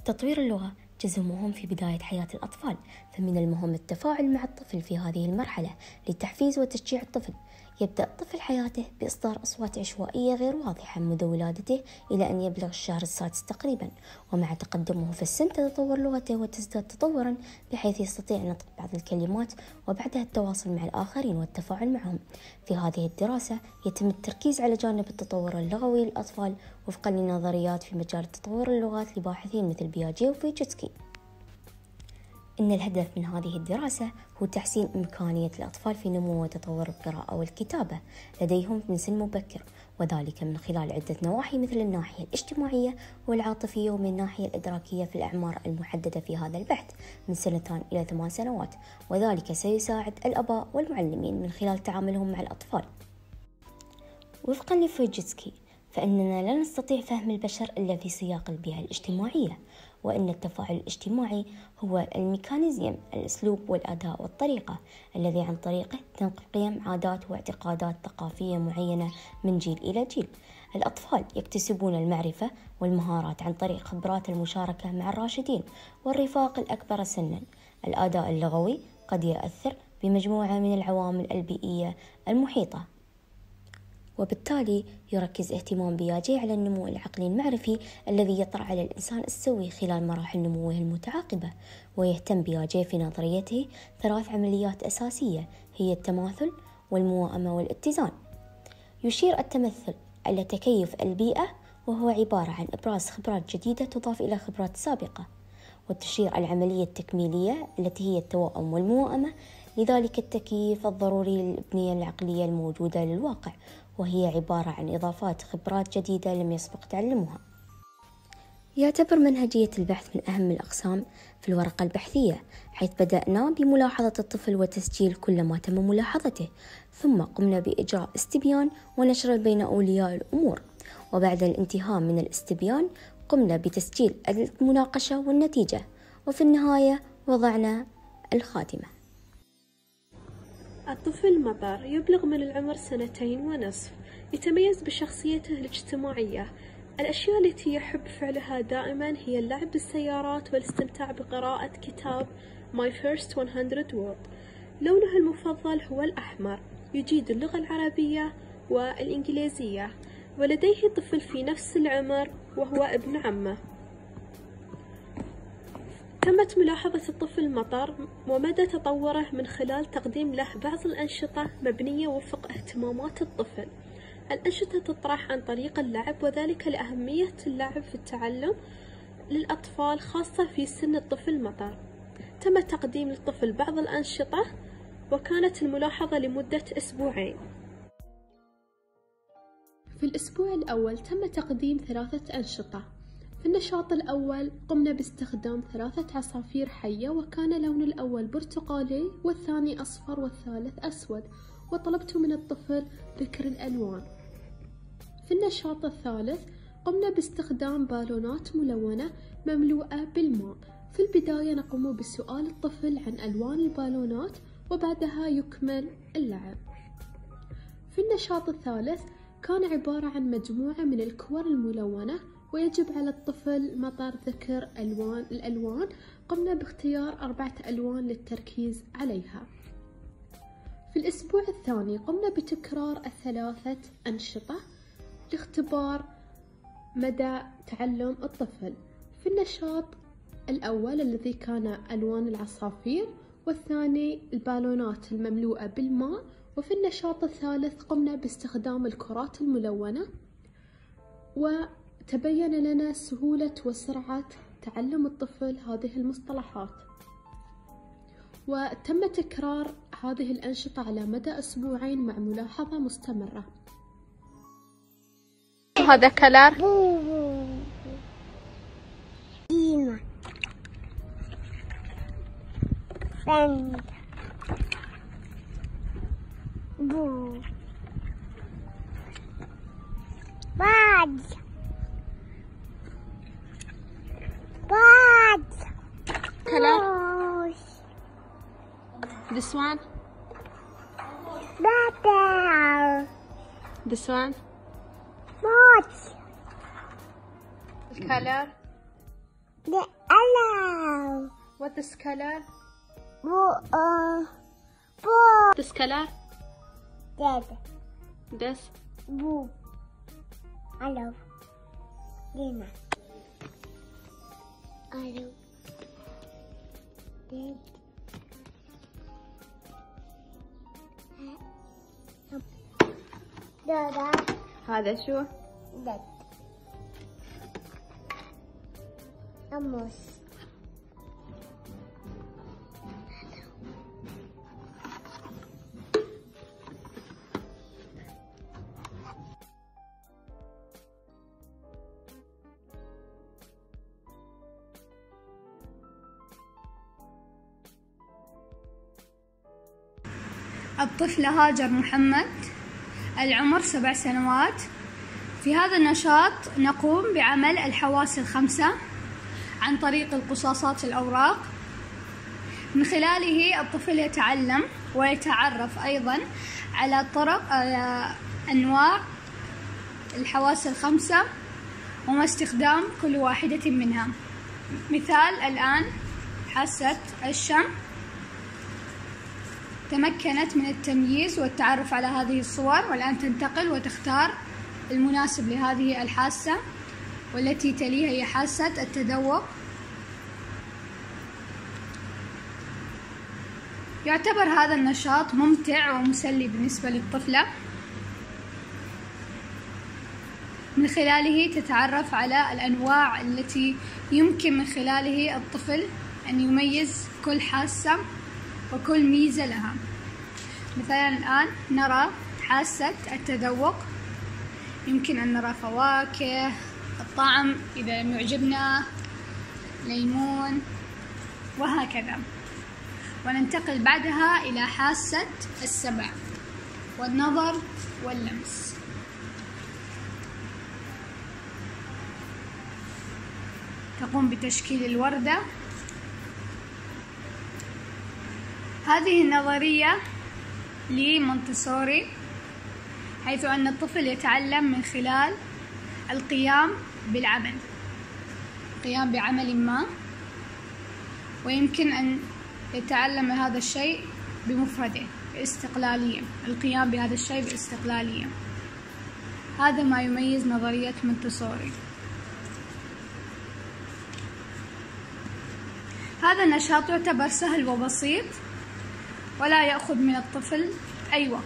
تطوير اللغة جزء مهم في بداية حياة الأطفال، فمن المهم التفاعل مع الطفل في هذه المرحلة لتحفيز وتشجيع الطفل. يبدأ الطفل حياته بإصدار أصوات عشوائية غير واضحة منذ ولادته إلى أن يبلغ الشهر السادس تقريبا، ومع تقدمه في السن تتطور لغته وتزداد تطورا بحيث يستطيع نطق بعض الكلمات وبعدها التواصل مع الآخرين والتفاعل معهم. في هذه الدراسة يتم التركيز على جانب التطور اللغوي للأطفال وفقا لنظريات في مجال تطور اللغات لباحثين مثل بياجي وفيجيتسكي. إن الهدف من هذه الدراسة هو تحسين إمكانية الأطفال في نمو وتطور القراءة والكتابة لديهم من سن مبكر، وذلك من خلال عدة نواحي مثل الناحية الاجتماعية والعاطفية ومن الناحية الإدراكية في الأعمار المحددة في هذا البحث من 2 إلى 8 سنوات، وذلك سيساعد الآباء والمعلمين من خلال تعاملهم مع الأطفال. وفقا لفيجيتسكي فإننا لا نستطيع فهم البشر إلا في سياق البيئة الاجتماعية، وأن التفاعل الاجتماعي هو الميكانيزم، الأسلوب والأداء والطريقة الذي عن طريقه تنقل قيم، عادات واعتقادات ثقافية معينة من جيل إلى جيل. الأطفال يكتسبون المعرفة والمهارات عن طريق خبرات المشاركة مع الراشدين والرفاق الأكبر سنا. الأداء اللغوي قد يأثر بمجموعة من العوامل البيئية المحيطة، وبالتالي يركز اهتمام بياجي على النمو العقلي المعرفي الذي يطرأ على الإنسان السوي خلال مراحل نموه المتعاقبة. ويهتم بياجي في نظريته 3 عمليات أساسية هي التماثل والموائمة والاتزان. يشير التمثل على تكيف البيئة، وهو عبارة عن إبراز خبرات جديدة تضاف إلى خبرات سابقة. وتشير العملية التكميلية التي هي التوائم والموائمة لذلك التكييف الضروري للبنية العقلية الموجودة للواقع، وهي عبارة عن إضافات خبرات جديدة لم يسبق تعلمها. يعتبر منهجية البحث من أهم الأقسام في الورقة البحثية، حيث بدأنا بملاحظة الطفل وتسجيل كل ما تم ملاحظته، ثم قمنا بإجراء استبيان ونشر بين أولياء الأمور، وبعد الانتهاء من الاستبيان قمنا بتسجيل المناقشة والنتيجة، وفي النهاية وضعنا الخاتمة. الطفل مطر يبلغ من العمر 2.5 سنين، يتميز بشخصيته الاجتماعية. الأشياء التي يحب فعلها دائما هي اللعب بالسيارات والاستمتاع بقراءة كتاب My First 100 Word. لونه المفضل هو الأحمر، يجيد اللغة العربية والإنجليزية، ولديه طفل في نفس العمر وهو ابن عمه. تمت ملاحظة الطفل مطر ومدى تطوره من خلال تقديم له بعض الأنشطة مبنية وفق اهتمامات الطفل. الأنشطة تطرح عن طريق اللعب، وذلك لأهمية اللعب في التعلم للأطفال خاصة في سن الطفل مطر. تم تقديم للطفل بعض الأنشطة، وكانت الملاحظة لمدة 2 أسبوع. في الأسبوع الأول تم تقديم 3 أنشطة. في النشاط الأول قمنا باستخدام 3 عصافير حية، وكان لون الأول برتقالي والثاني أصفر والثالث أسود، وطلبت من الطفل ذكر الألوان. في النشاط الثالث قمنا باستخدام بالونات ملونة مملوءة بالماء. في البداية نقوم بسؤال الطفل عن ألوان البالونات، وبعدها يكمل اللعب. في النشاط الثالث كان عبارة عن مجموعة من الكور الملونة، ويجب على الطفل مطر ذكر الألوان. قمنا باختيار 4 ألوان للتركيز عليها. في الأسبوع الثاني قمنا بتكرار 3 أنشطة لاختبار مدى تعلم الطفل. في النشاط الأول الذي كان ألوان العصافير، والثاني البالونات المملوءة بالماء، وفي النشاط الثالث قمنا باستخدام الكرات الملونة، وتبين لنا سهولة وسرعة تعلم الطفل هذه المصطلحات. وتم تكرار هذه الأنشطة على مدى 2 أسبوع مع ملاحظة مستمرة. هذا كلر إيما بند بو باد color? This one? Better. This one? Much. Color? The allow. What is color? Blue. This color? Red. This? Blue. Allow. Green. Allow. Red. هذا شو؟ Red. Amos. الطفلة هاجر محمد، العمر 7 سنوات. في هذا النشاط نقوم بعمل الحواس الخمسة عن طريق القصاصات الأوراق. من خلاله الطفل يتعلم ويتعرف أيضا على أنواع الحواس الخمسة وما استخدام كل واحدة منها. مثال الآن حاسة الشم تمكنت من التمييز والتعرف على هذه الصور، والآن تنتقل وتختار المناسب لهذه الحاسة، والتي تليها هي حاسة التذوق. يعتبر هذا النشاط ممتع ومسلي بالنسبة للطفلة، من خلاله تتعرف على الأنواع التي يمكن من خلاله الطفل أن يميز كل حاسة وكل ميزة لها. مثلا الآن نرى حاسة التذوق، يمكن أن نرى فواكه، الطعم إذا لم يعجبنا، ليمون، وهكذا. وننتقل بعدها إلى حاسة السمع والنظر واللمس. تقوم بتشكيل الوردة. هذه النظرية لمونتسوري، حيث أن الطفل يتعلم من خلال القيام بالعمل، القيام بعمل ما، ويمكن أن يتعلم هذا الشيء بمفرده باستقلالية، القيام بهذا الشيء باستقلالية. هذا ما يميز نظرية مونتسوري. هذا النشاط يعتبر سهل وبسيط ولا يأخذ من الطفل أي وقت.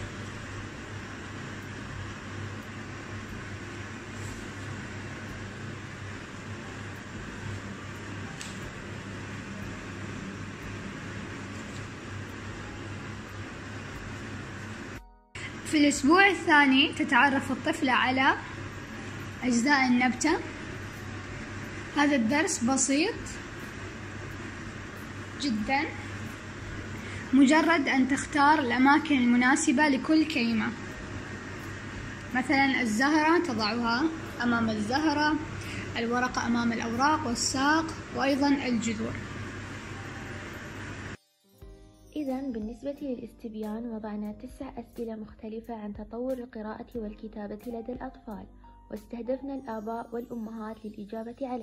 في الأسبوع الثاني تتعرف الطفلة على أجزاء النبتة. هذا الدرس بسيط جدا، مجرد أن تختار الأماكن المناسبة لكل كلمة. مثلا الزهرة تضعها أمام الزهرة، الورقة أمام الأوراق والساق، وأيضا الجذور. إذا بالنسبة للاستبيان وضعنا 9 أسئلة مختلفة عن تطور القراءة والكتابة لدى الأطفال، واستهدفنا الآباء والأمهات للإجابة عليه.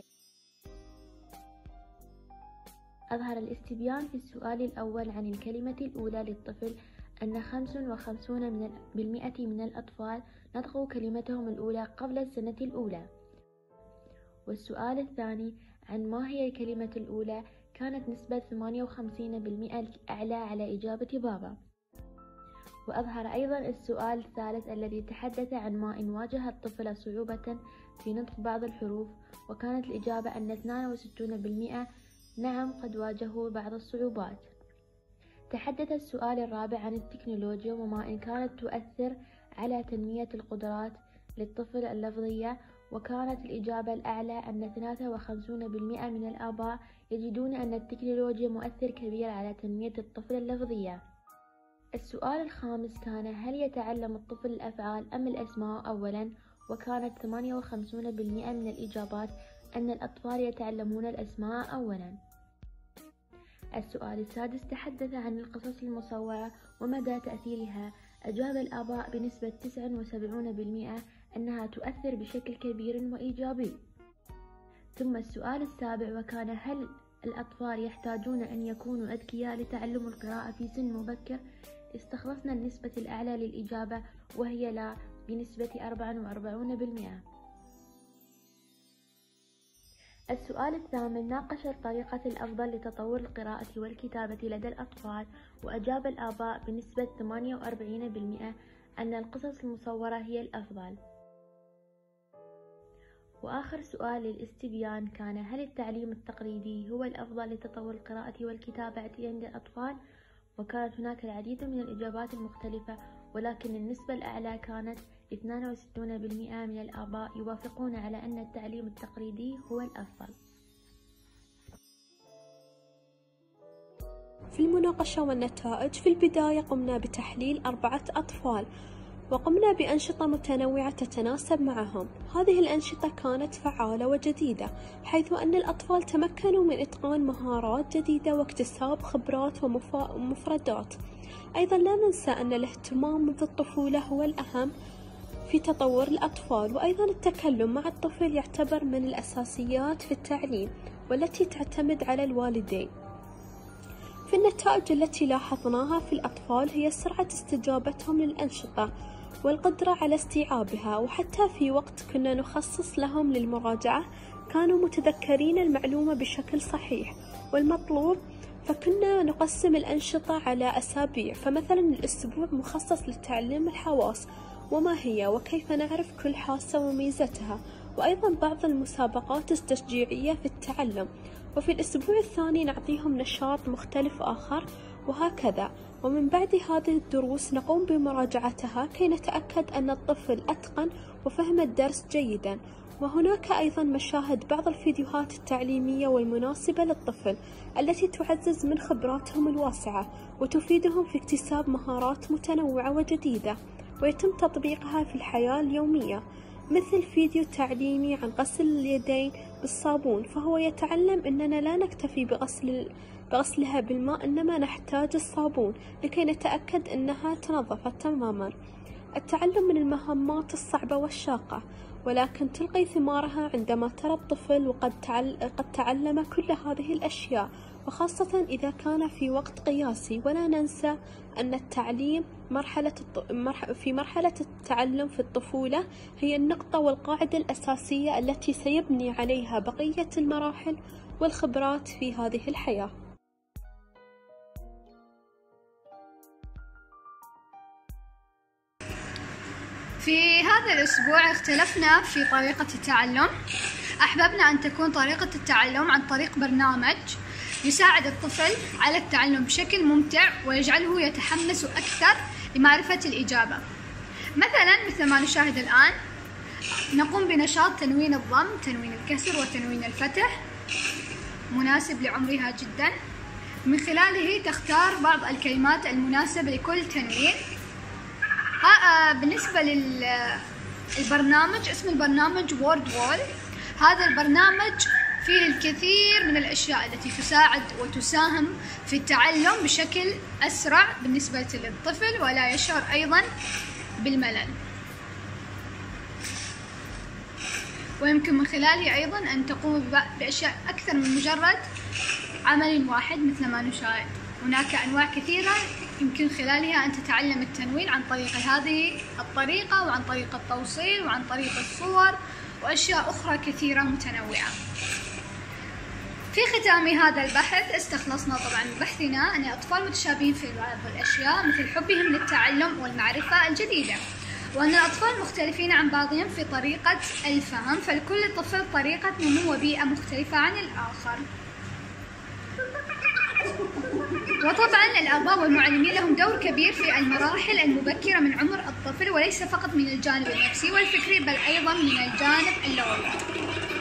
أظهر الاستبيان في السؤال الأول عن الكلمة الأولى للطفل أن 55% من الأطفال نطقوا كلمتهم الأولى قبل السنة الأولى. والسؤال الثاني عن ما هي الكلمة الأولى كانت نسبة 58% الأعلى على إجابة بابا. وأظهر أيضا السؤال الثالث الذي تحدث عن ما إن واجه الطفل صعوبة في نطق بعض الحروف، وكانت الإجابة أن 62% نعم قد واجهوا بعض الصعوبات. تحدث السؤال الرابع عن التكنولوجيا وما إن كانت تؤثر على تنمية القدرات للطفل اللفظية، وكانت الإجابة الأعلى أن 53% من الآباء يجدون أن التكنولوجيا مؤثر كبير على تنمية الطفل اللفظية. السؤال الخامس كان هل يتعلم الطفل الأفعال أم الأسماء أولا، وكانت 58% من الإجابات أن الأطفال يتعلمون الأسماء أولا. السؤال السادس تحدث عن القصص المصورة ومدى تأثيرها. أجاب الآباء بنسبة 79% أنها تؤثر بشكل كبير وإيجابي. ثم السؤال السابع وكان: هل الأطفال يحتاجون أن يكونوا أذكياء لتعلم القراءة في سن مبكر؟ استخلصنا النسبة الأعلى للإجابة وهي لا بنسبة 44%. السؤال الثامن: ناقش الطريقة الأفضل لتطور القراءة والكتابة لدى الأطفال، وأجاب الآباء بنسبة 48% أن القصص المصورة هي الأفضل. وآخر سؤال للاستبيان كان: هل التعليم التقليدي هو الأفضل لتطور القراءة والكتابة عند الأطفال؟ وكانت هناك العديد من الإجابات المختلفة، ولكن النسبة الأعلى كانت 62% من الآباء يوافقون على أن التعليم التقليدي هو الأفضل. في المناقشة والنتائج، في البداية قمنا بتحليل 4 أطفال، وقمنا بأنشطة متنوعة تتناسب معهم. هذه الأنشطة كانت فعالة وجديدة، حيث أن الأطفال تمكنوا من إتقان مهارات جديدة واكتساب خبرات ومفردات. أيضا لا ننسى أن الاهتمام منذ الطفولة هو الأهم في تطور الأطفال، وأيضا التكلم مع الطفل يعتبر من الأساسيات في التعليم والتي تعتمد على الوالدين. في النتائج التي لاحظناها في الأطفال هي سرعة استجابتهم للأنشطة والقدرة على استيعابها، وحتى في وقت كنا نخصص لهم للمراجعة كانوا متذكرين المعلومة بشكل صحيح والمطلوب. فكنا نقسم الأنشطة على أسابيع، فمثلا الأسبوع مخصص لتعليم الحواس وما هي وكيف نعرف كل حاسة وميزتها، وأيضا بعض المسابقات التشجيعية في التعلم، وفي الأسبوع الثاني نعطيهم نشاط مختلف آخر، وهكذا. ومن بعد هذه الدروس نقوم بمراجعتها كي نتأكد أن الطفل أتقن وفهم الدرس جيدا. وهناك أيضا مشاهد بعض الفيديوهات التعليمية والمناسبة للطفل التي تعزز من خبراتهم الواسعة وتفيدهم في اكتساب مهارات متنوعة وجديدة ويتم تطبيقها في الحياة اليومية، مثل فيديو تعليمي عن غسل اليدين بالصابون، فهو يتعلم أننا لا نكتفي بغسلها بالماء، إنما نحتاج الصابون لكي نتأكد أنها تنظفت تماما. التعلم من المهمات الصعبة والشاقة، ولكن تلقي ثمارها عندما ترى الطفل قد تعلم كل هذه الأشياء، وخاصة إذا كان في وقت قياسي. ولا ننسى أن التعليم في مرحلة التعلم في الطفولة هي النقطة والقاعدة الأساسية التي سيبني عليها بقية المراحل والخبرات في هذه الحياة. في هذا الأسبوع اختلفنا في طريقة التعلم. أحببنا أن تكون طريقة التعلم عن طريق برنامج يساعد الطفل على التعلم بشكل ممتع ويجعله يتحمس أكثر لمعرفة الإجابة. مثل ما نشاهد الآن، نقوم بنشاط تنوين الضم، تنوين الكسر وتنوين الفتح، مناسب لعمرها جدا. من خلاله تختار بعض الكلمات المناسبة لكل تنوين. بالنسبة للبرنامج، اسم البرنامج وورد وول. هذا البرنامج فيه الكثير من الأشياء التي تساعد وتساهم في التعلم بشكل أسرع بالنسبة للطفل ولا يشعر أيضا بالملل، ويمكن من خلاله أيضا أن تقوم بأشياء أكثر من مجرد عمل واحد مثل ما نشاهد. هناك أنواع كثيرة يمكن خلالها أن تتعلم التنوين عن طريق هذه الطريقة، وعن طريق التوصيل، وعن طريق الصور، وأشياء أخرى كثيرة متنوعة. في ختام هذا البحث استخلصنا طبعا بحثنا أن الأطفال متشابهين في بعض الأشياء مثل حبهم للتعلم والمعرفة الجديدة، وأن الأطفال مختلفين عن بعضهم في طريقة الفهم، فلكل طفل طريقة نمو وبيئة مختلفة عن الآخر. وطبعا الآباء والمعلمين لهم دور كبير في المراحل المبكرة من عمر الطفل، وليس فقط من الجانب النفسي والفكري بل أيضا من الجانب اللغوي.